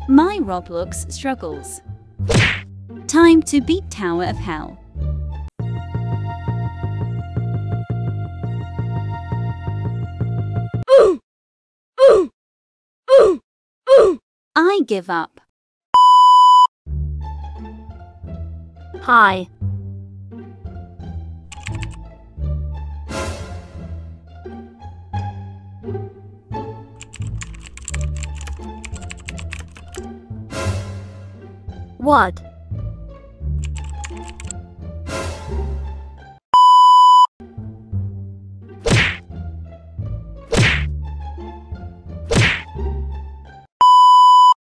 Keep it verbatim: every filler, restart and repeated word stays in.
My Roblox Struggles. Time to beat Tower of Hell. I give up. Hi. What?